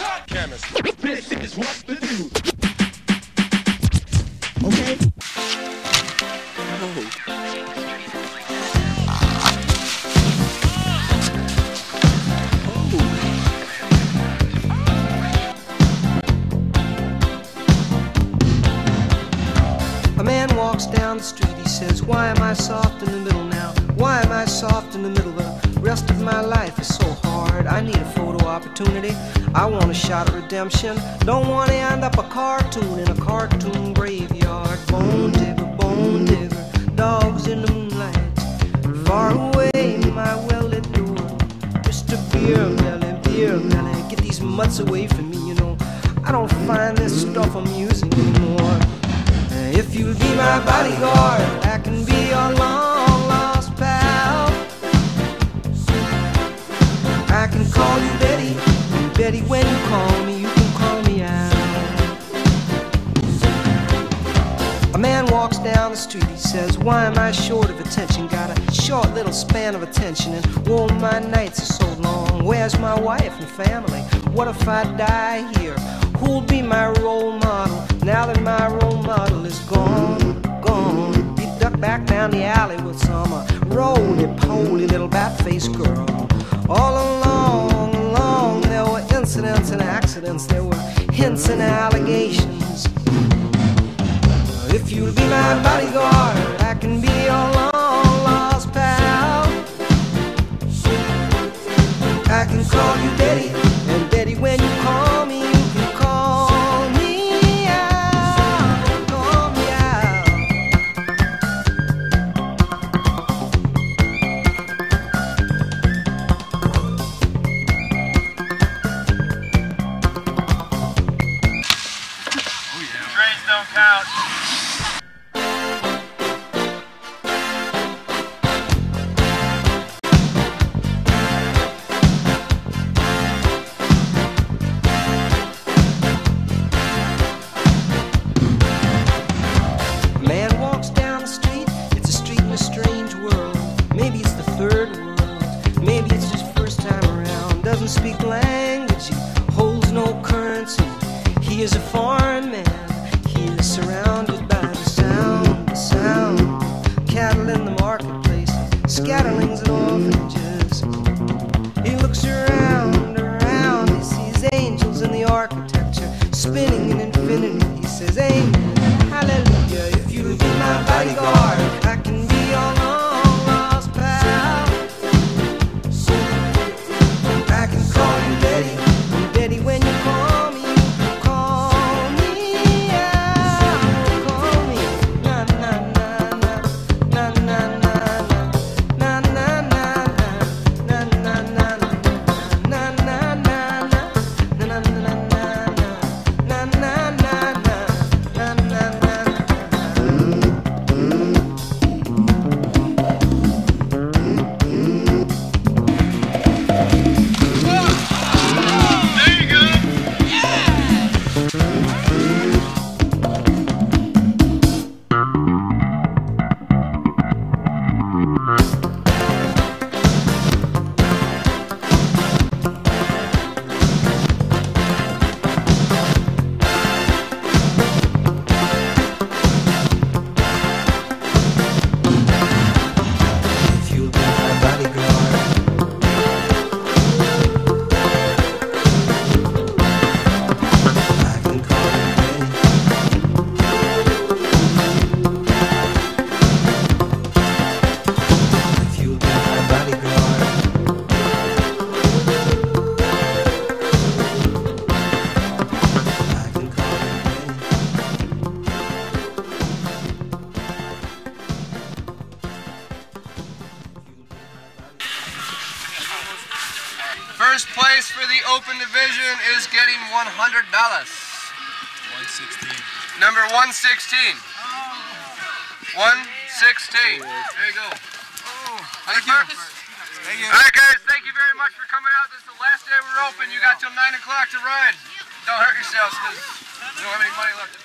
Chemist. This is what to do. Okay? A man walks down the street, he says, why am I soft in the middle now? Why am I soft in the middle? The rest of my life is so hard. I need a photo opportunity. I want a shot at redemption. Don't want to end up a cartoon in a cartoon graveyard. Bone digger, dogs in the moonlight. Far away, my well-lit door. Mr. Beer Melly, get these mutts away from me, you know. I don't find this stuff amusing anymore. If you'll be my bodyguard, I can be your long-lost pal. I can call you Betty, and Betty, when you call me, you can call me out. A man walks down the street, he says, why am I short of attention? Got a short little span of attention, and whoa, my nights are so long. Where's my wife and family? What if I die here? Who'll be my role model now that my role model is gone? He ducked back down the alley with some roly-poly little bat-faced girl. All along, there were incidents and accidents, there were hints and allegations. If you'll be my bodyguard, I can be your long-lost pal. I can call you Daddy, and Daddy, when you call me, you can call me out, call me out. Trains don't count. Speak language, he holds no currency. He is a foreign man. He is surrounded by the sound. Cattle in the marketplace, scatterlings and orphanages. He looks around, he sees angels in the architecture, spinning in infinity. He says, amen, hallelujah. If you'll be my bodyguard, I can be your long-lost pal. I can call you Betty, and Betty, when you call me, you can call me out, call me na na na na na na na na na na na na First place for the open division is getting $100. 116. Number 116. 116. There you go. Thank you. Thank you. All right, guys. Thank you very much for coming out. This is the last day we're open. You got till 9 o'clock to ride. Don't hurt yourselves because you don't have any money left.